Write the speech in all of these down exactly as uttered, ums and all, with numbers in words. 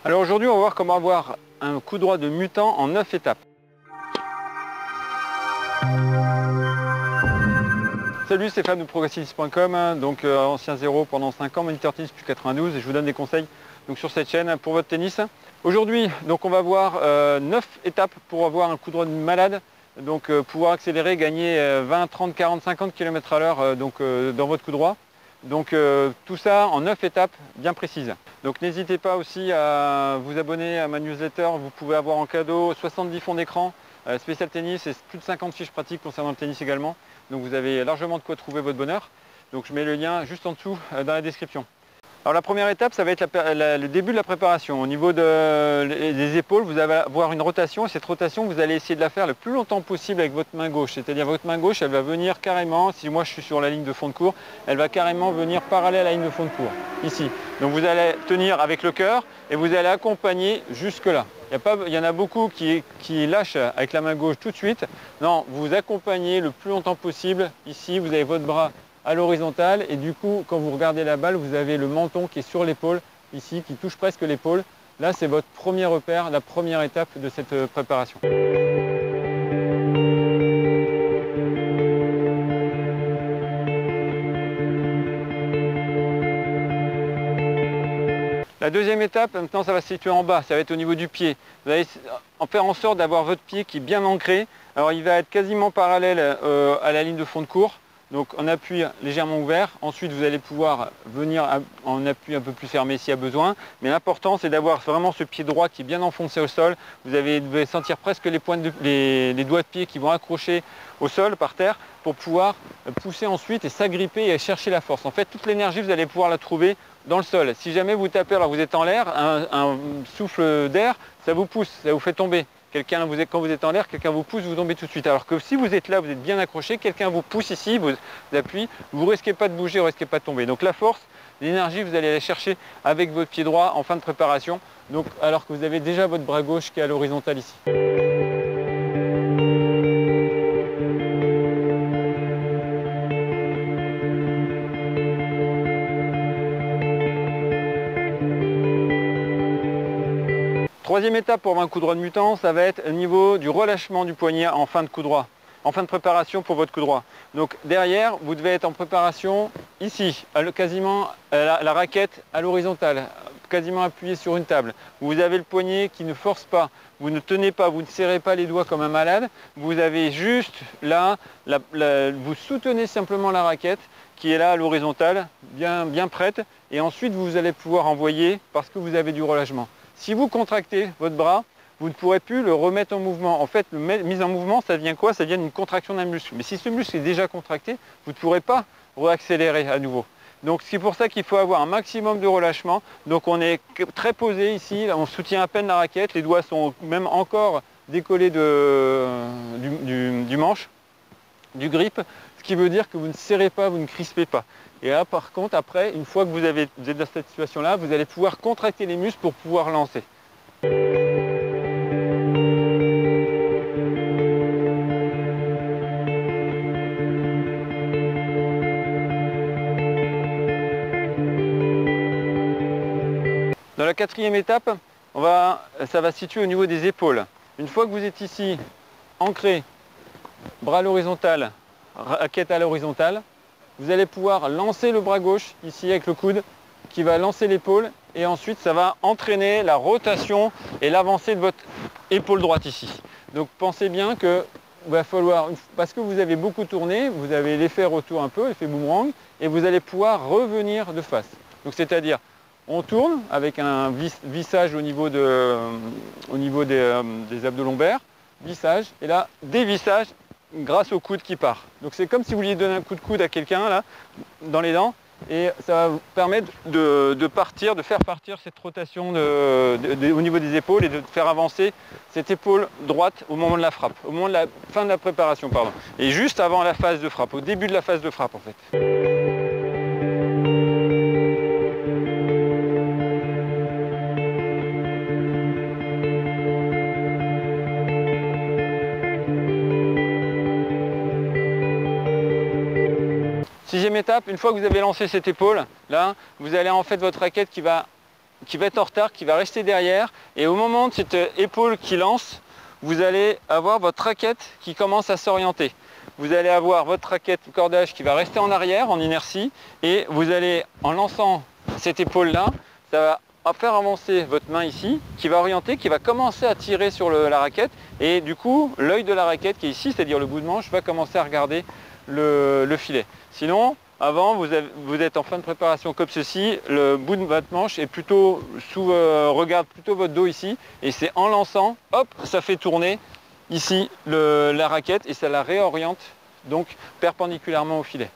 Alors aujourd'hui, on va voir comment avoir un coup droit de mutant en neuf étapes. Salut, c'est Stéphane de progressive tennis point com, donc euh, ancien zéro pendant cinq ans, moniteur tennis depuis quatre-vingt-douze, et je vous donne des conseils donc, sur cette chaîne pour votre tennis. Aujourd'hui, donc on va voir euh, neuf étapes pour avoir un coup droit de malade, donc euh, pouvoir accélérer, gagner euh, vingt, trente, quarante, cinquante kilomètres à l'heure euh, donc euh, dans votre coup droit. Donc euh, tout ça en neuf étapes bien précises. Donc n'hésitez pas aussi à vous abonner à ma newsletter, vous pouvez avoir en cadeau soixante-dix fonds d'écran, euh, spécial tennis et plus de cinquante fiches pratiques concernant le tennis également. Donc vous avez largement de quoi trouver votre bonheur. Donc je mets le lien juste en dessous euh, dans la description. Alors la première étape, ça va être la, la, le début de la préparation. Au niveau de, des épaules, vous allez avoir une rotation. Et cette rotation, vous allez essayer de la faire le plus longtemps possible avec votre main gauche. C'est-à-dire votre main gauche, elle va venir carrément, si moi je suis sur la ligne de fond de cours, elle va carrément venir parallèle à la ligne de fond de cours, ici. Donc vous allez tenir avec le cœur et vous allez accompagner jusque là. Il y a pas, il y en a beaucoup qui, qui lâchent avec la main gauche tout de suite. Non, vous accompagnez le plus longtemps possible. Ici, vous avez votre bras à l'horizontale et du coup quand vous regardez la balle vous avez le menton qui est sur l'épaule ici, qui touche presque l'épaule. Là c'est votre premier repère, la première étape de cette préparation. La deuxième étape, maintenant ça va se situer en bas, ça va être au niveau du pied. Vous allez en faire en sorte d'avoir votre pied qui est bien ancré. Alors il va être quasiment parallèle euh, à la ligne de fond de cours. Donc en appui légèrement ouvert, ensuite vous allez pouvoir venir en appui un peu plus fermé s'il y a besoin. Mais l'important c'est d'avoir vraiment ce pied droit qui est bien enfoncé au sol. Vous avez, vous allez sentir presque les, pointes de, les, les doigts de pied qui vont accrocher au sol, par terre, pour pouvoir pousser ensuite et s'agripper et chercher la force. En fait, toute l'énergie, vous allez pouvoir la trouver dans le sol. Si jamais vous tapez alors que vous êtes en l'air, un, un souffle d'air, ça vous pousse, ça vous fait tomber. Quelqu'un, vous êtes, quand vous êtes en l'air, quelqu'un vous pousse, vous tombez tout de suite. Alors que si vous êtes là, vous êtes bien accroché, quelqu'un vous pousse ici, vous appuie, vous ne risquez pas de bouger, vous ne risquez pas de tomber. Donc la force, l'énergie, vous allez la chercher avec votre pied droit en fin de préparation, donc, alors que vous avez déjà votre bras gauche qui est à l'horizontale ici. Troisième étape pour avoir un coup droit de mutant, ça va être au niveau du relâchement du poignet en fin de coup droit, en fin de préparation pour votre coup droit. Donc derrière, vous devez être en préparation ici, quasiment la, la raquette à l'horizontale, quasiment appuyé sur une table. Vous avez le poignet qui ne force pas, vous ne tenez pas, vous ne serrez pas les doigts comme un malade. Vous avez juste là, la, la, vous soutenez simplement la raquette qui est là à l'horizontale, bien, bien prête. Et ensuite, vous allez pouvoir envoyer parce que vous avez du relâchement. Si vous contractez votre bras, vous ne pourrez plus le remettre en mouvement. En fait, le mise en mouvement, ça devient quoi? Ça devient une contraction d'un muscle. Mais si ce muscle est déjà contracté, vous ne pourrez pas réaccélérer à nouveau. Donc c'est pour ça qu'il faut avoir un maximum de relâchement. Donc on est très posé ici, on soutient à peine la raquette, les doigts sont même encore décollés de, du, du, du manche, du grip, ce qui veut dire que vous ne serrez pas, vous ne crispez pas. Et là par contre, après, une fois que vous, avez, vous êtes dans cette situation-là, vous allez pouvoir contracter les muscles pour pouvoir lancer. Dans la quatrième étape, on va, ça va se situer au niveau des épaules. Une fois que vous êtes ici, ancré, bras à l'horizontale, raquette à l'horizontale, vous allez pouvoir lancer le bras gauche ici avec le coude qui va lancer l'épaule et ensuite ça va entraîner la rotation et l'avancée de votre épaule droite ici. Donc pensez bien que va falloir, parce que vous avez beaucoup tourné, vous avez l'effet retour un peu, l'effet boomerang, et vous allez pouvoir revenir de face. Donc c'est-à-dire on tourne avec un vis, vissage au niveau, de, au niveau des, euh, des abdos lombaires, vissage, et là dévissage grâce au coude qui part. Donc c'est comme si vous vouliez donner un coup de coude à quelqu'un là, dans les dents, et ça va vous permettre de, de partir, de faire partir cette rotation de, de, de, au niveau des épaules et de faire avancer cette épaule droite au moment de la frappe, au moment de la fin de la préparation, pardon. Et juste avant la phase de frappe, au début de la phase de frappe en fait. Sixième étape, une fois que vous avez lancé cette épaule, là, vous allez en fait votre raquette qui va qui va être en retard, qui va rester derrière. Et au moment de cette épaule qui lance, vous allez avoir votre raquette qui commence à s'orienter. Vous allez avoir votre raquette cordage qui va rester en arrière, en inertie. Et vous allez, en lançant cette épaule-là, ça va faire avancer votre main ici, qui va orienter, qui va commencer à tirer sur le, la raquette. Et du coup, l'œil de la raquette qui est ici, c'est-à-dire le bout de manche, va commencer à regarder le, le filet. Sinon, avant, vous, avez, vous êtes en fin de préparation comme ceci, le bout de votre manche est plutôt sous, euh, regarde plutôt votre dos ici, et c'est en lançant, hop, ça fait tourner ici le, la raquette et ça la réoriente donc perpendiculairement au filet.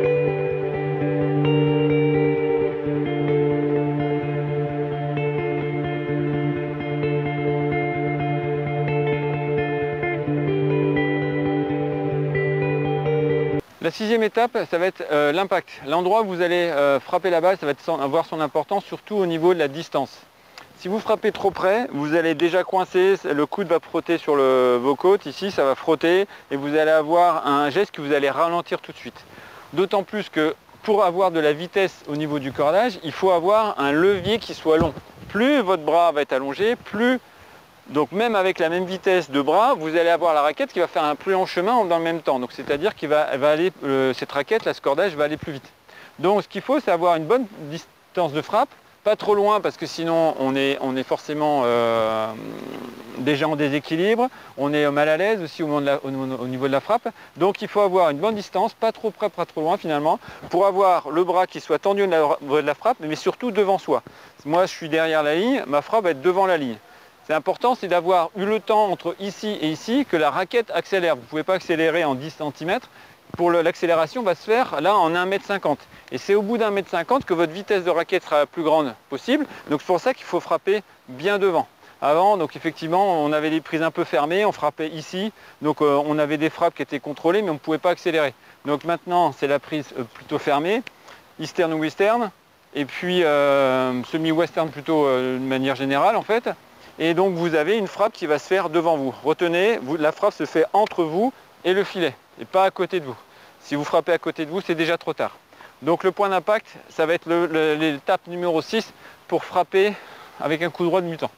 La sixième étape, ça va être euh, l'impact. L'endroit où vous allez euh, frapper la balle, ça va être son, avoir son importance, surtout au niveau de la distance. Si vous frappez trop près, vous allez déjà coincer, le coude va frotter sur le, vos côtes, ici ça va frotter, et vous allez avoir un geste que vous allez ralentir tout de suite. D'autant plus que pour avoir de la vitesse au niveau du cordage, il faut avoir un levier qui soit long. Plus votre bras va être allongé, plus... Donc même avec la même vitesse de bras, vous allez avoir la raquette qui va faire un plus long chemin dans le même temps. Donc c'est-à-dire qu'il va, va aller, euh, cette raquette, là, ce cordage va aller plus vite. Donc ce qu'il faut, c'est avoir une bonne distance de frappe, pas trop loin parce que sinon on est, on est forcément euh, déjà en déséquilibre, on est mal à l'aise aussi au, de la, au, au niveau de la frappe. Donc il faut avoir une bonne distance, pas trop près, pas trop loin finalement, pour avoir le bras qui soit tendu au niveau de la frappe, mais surtout devant soi. Moi je suis derrière la ligne, ma frappe va être devant la ligne. C'est important, c'est d'avoir eu le temps entre ici et ici que la raquette accélère. Vous ne pouvez pas accélérer en dix centimètres. Pour l'accélération va se faire là en un mètre cinquante. Et c'est au bout d'un mètre cinquante que votre vitesse de raquette sera la plus grande possible. Donc c'est pour ça qu'il faut frapper bien devant. Avant, donc effectivement, on avait des prises un peu fermées, on frappait ici. Donc euh, on avait des frappes qui étaient contrôlées, mais on ne pouvait pas accélérer. Donc maintenant, c'est la prise euh, plutôt fermée, eastern ou western, et puis euh, semi-western plutôt euh, de manière générale en fait. Et donc vous avez une frappe qui va se faire devant vous. Retenez, vous, la frappe se fait entre vous et le filet, et pas à côté de vous. Si vous frappez à côté de vous, c'est déjà trop tard. Donc le point d'impact, ça va être l'étape numéro six pour frapper avec un coup droit de mutant.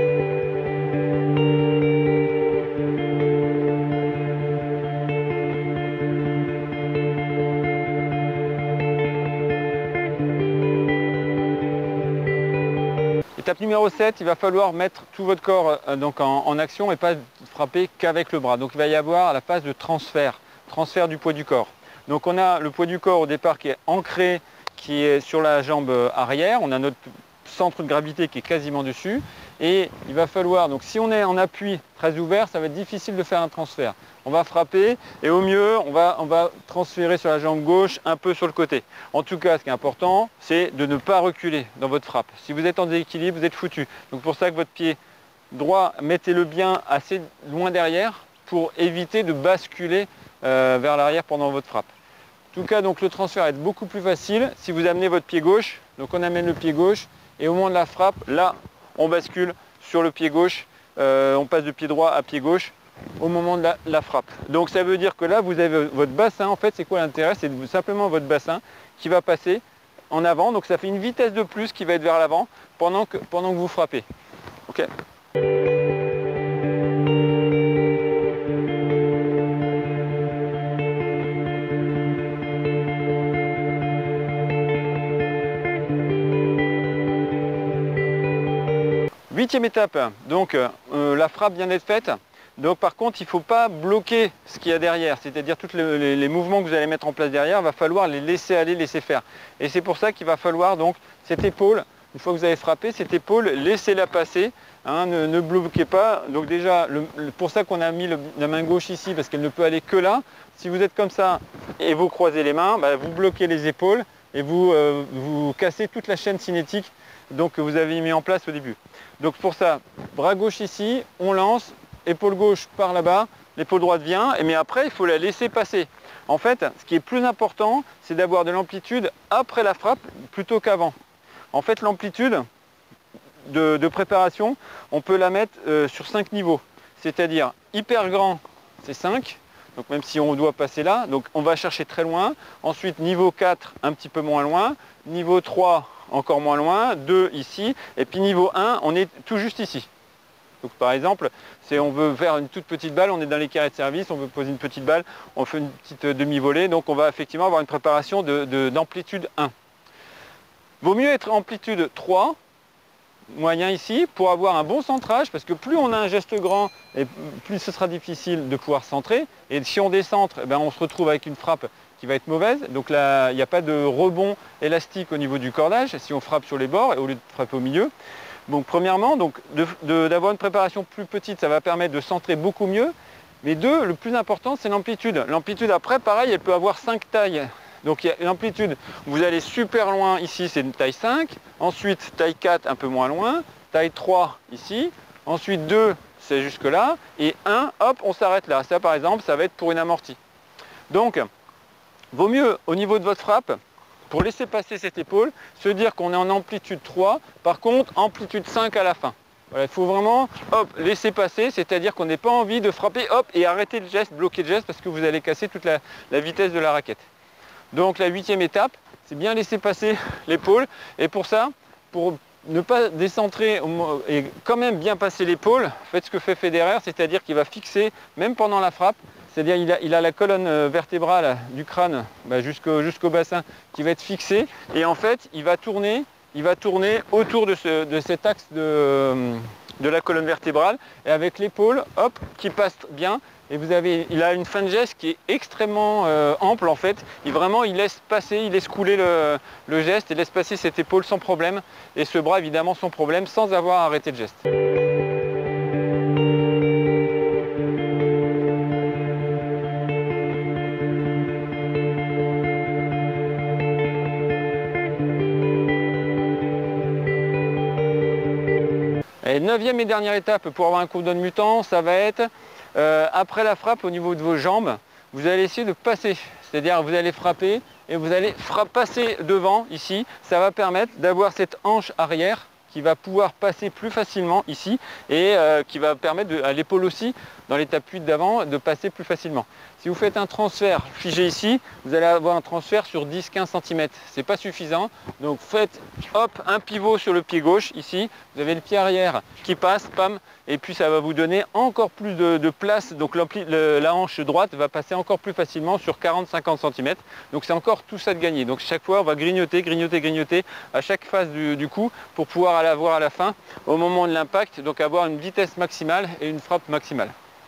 Étape numéro sept, il va falloir mettre tout votre corps euh, donc en, en action et pas frapper qu'avec le bras. Donc il va y avoir la phase de transfert, transfert du poids du corps. Donc on a le poids du corps au départ qui est ancré, qui est sur la jambe arrière. On a notre centre de gravité qui est quasiment dessus. Et il va falloir, donc si on est en appui très ouvert, ça va être difficile de faire un transfert. On va frapper et au mieux, on va, on va transférer sur la jambe gauche, un peu sur le côté. En tout cas, ce qui est important, c'est de ne pas reculer dans votre frappe. Si vous êtes en déséquilibre, vous êtes foutu. Donc pour ça que votre pied droit, mettez-le bien assez loin derrière pour éviter de basculer euh, vers l'arrière pendant votre frappe. En tout cas, donc, le transfert est beaucoup plus facile si vous amenez votre pied gauche. Donc on amène le pied gauche et au moment de la frappe, là, on bascule sur le pied gauche, euh, on passe de pied droit à pied gauche au moment de la, la frappe. Donc ça veut dire que là, vous avez votre bassin, en fait, c'est quoi l'intérêt? C'est simplement votre bassin qui va passer en avant. Donc ça fait une vitesse de plus qui va être vers l'avant pendant que, pendant que vous frappez. Okay. Huitième étape, donc euh, la frappe vient d'être faite. Donc par contre, il ne faut pas bloquer ce qu'il y a derrière, c'est-à-dire tous les, les, les mouvements que vous allez mettre en place derrière, il va falloir les laisser aller, laisser faire. Et c'est pour ça qu'il va falloir donc cette épaule, une fois que vous avez frappé, cette épaule, laissez-la passer, hein, ne, ne bloquez pas. Donc déjà, le, pour ça qu'on a mis le, la main gauche ici, parce qu'elle ne peut aller que là. Si vous êtes comme ça et vous croisez les mains, bah, vous bloquez les épaules et vous, euh, vous cassez toute la chaîne cinétique donc, que vous avez mis en place au début. Donc pour ça, bras gauche ici, on lance, épaule gauche par là-bas, l'épaule droite vient, mais après il faut la laisser passer. En fait, ce qui est plus important, c'est d'avoir de l'amplitude après la frappe plutôt qu'avant. En fait, l'amplitude de, de préparation, on peut la mettre euh, sur cinq niveaux. C'est-à-dire hyper grand, c'est cinq, donc même si on doit passer là, donc on va chercher très loin. Ensuite, niveau quatre, un petit peu moins loin. Niveau trois, encore moins loin, deux ici, et puis niveau un, on est tout juste ici. Donc par exemple, si on veut faire une toute petite balle, on est dans les carrés de service, on veut poser une petite balle, on fait une petite demi-volée, donc on va effectivement avoir une préparation de, de, d'amplitude un. Vaut mieux être amplitude trois, moyen ici, pour avoir un bon centrage, parce que plus on a un geste grand, et plus ce sera difficile de pouvoir centrer, et si on décentre, eh ben on se retrouve avec une frappe qui va être mauvaise, donc là il n'y a pas de rebond élastique au niveau du cordage, si on frappe sur les bords, au lieu de frapper au milieu. Donc premièrement, donc, d'avoir une préparation plus petite, ça va permettre de centrer beaucoup mieux. Mais deux, le plus important, c'est l'amplitude. L'amplitude après, pareil, elle peut avoir cinq tailles. Donc il y a une amplitude, vous allez super loin, ici c'est une taille cinq. Ensuite, taille quatre, un peu moins loin. Taille trois, ici. Ensuite, deux, c'est jusque là. Et un, hop, on s'arrête là. Ça, par exemple, ça va être pour une amortie. Donc, vaut mieux, au niveau de votre frappe, pour laisser passer cette épaule, se dire qu'on est en amplitude trois, par contre amplitude cinq à la fin. Voilà, il faut vraiment hop, laisser passer, c'est-à-dire qu'on n'ait pas envie de frapper hop, et arrêter le geste, bloquer le geste, parce que vous allez casser toute la, la vitesse de la raquette. Donc la huitième étape, c'est bien laisser passer l'épaule, et pour ça, pour ne pas décentrer et quand même bien passer l'épaule, faites ce que fait Federer, c'est-à-dire qu'il va fixer, même pendant la frappe, c'est-à-dire il a, il a la colonne vertébrale du crâne bah, jusqu'au jusqu'au bassin qui va être fixée, et en fait il va tourner, il va tourner autour de, ce, de cet axe de, de la colonne vertébrale, et avec l'épaule hop qui passe bien, et vous avez, il a une fin de geste qui est extrêmement euh, ample en fait, il vraiment il laisse passer, il laisse couler le, le geste, il laisse passer cette épaule sans problème, et ce bras évidemment sans problème, sans avoir arrêté le geste. Et neuvième et dernière étape pour avoir un cooldown mutant, ça va être euh, après la frappe au niveau de vos jambes, vous allez essayer de passer, c'est-à-dire vous allez frapper et vous allez passer devant ici, ça va permettre d'avoir cette hanche arrière qui va pouvoir passer plus facilement ici, et euh, qui va permettre de, à l'épaule aussi, dans l'étape huit d'avant, de passer plus facilement. Si vous faites un transfert figé ici, vous allez avoir un transfert sur dix à quinze centimètres. C'est pas suffisant. Donc faites hop, un pivot sur le pied gauche ici. Vous avez le pied arrière qui passe, pam, et puis ça va vous donner encore plus de, de place. Donc le, la hanche droite va passer encore plus facilement sur quarante à cinquante centimètres. Donc c'est encore tout ça de gagner. Donc chaque fois on va grignoter, grignoter, grignoter à chaque phase du, du coup pour pouvoir l'avoir à la fin au moment de l'impact. Donc avoir une vitesse maximale et une frappe maximale.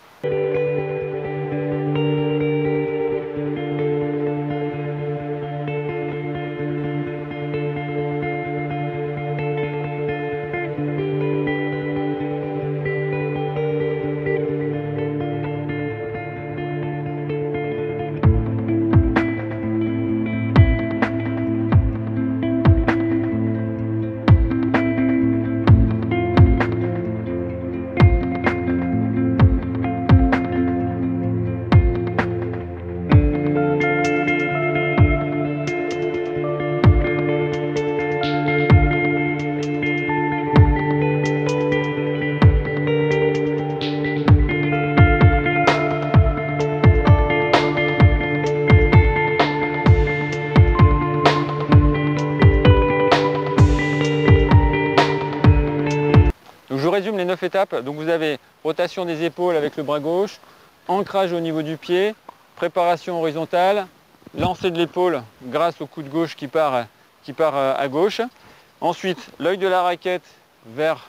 Je résume les neuf étapes. Donc vous avez rotation des épaules avec le bras gauche, ancrage au niveau du pied, préparation horizontale, lancer de l'épaule grâce au coup de gauche qui part, qui part à gauche. Ensuite, l'œil de la raquette vers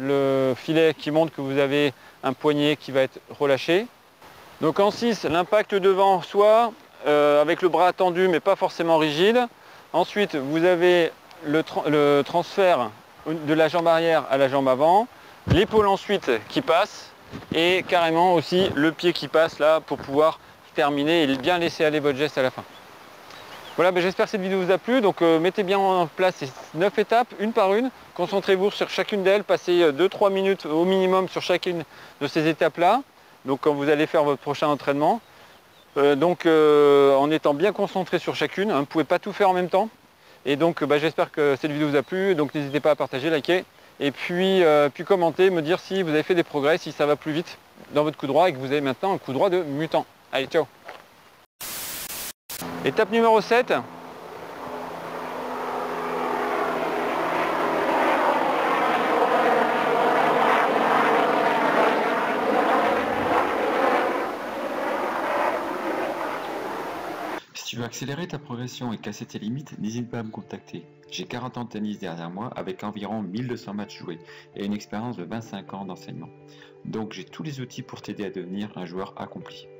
le filet qui montre que vous avez un poignet qui va être relâché. Donc en six, l'impact devant soit euh, avec le bras tendu mais pas forcément rigide. Ensuite, vous avez le, tra le transfert de la jambe arrière à la jambe avant. L'épaule ensuite qui passe, et carrément aussi le pied qui passe là pour pouvoir terminer et bien laisser aller votre geste à la fin. Voilà, ben j'espère que cette vidéo vous a plu. Donc euh, mettez bien en place ces neuf étapes, une par une. Concentrez-vous sur chacune d'elles, passez deux à trois minutes au minimum sur chacune de ces étapes-là. Donc quand vous allez faire votre prochain entraînement. Euh, donc euh, en étant bien concentré sur chacune, hein, vous ne pouvez pas tout faire en même temps. Et donc bah, j'espère que cette vidéo vous a plu, donc n'hésitez pas à partager, liker, et puis, euh, puis commenter, me dire si vous avez fait des progrès, si ça va plus vite dans votre coup droit et que vous avez maintenant un coup droit de mutant. Allez, ciao. Étape numéro sept. accélérer ta progression et casser tes limites, n'hésite pas à me contacter. J'ai quarante ans de tennis derrière moi avec environ mille deux cents matchs joués et une expérience de vingt-cinq ans d'enseignement. Donc j'ai tous les outils pour t'aider à devenir un joueur accompli.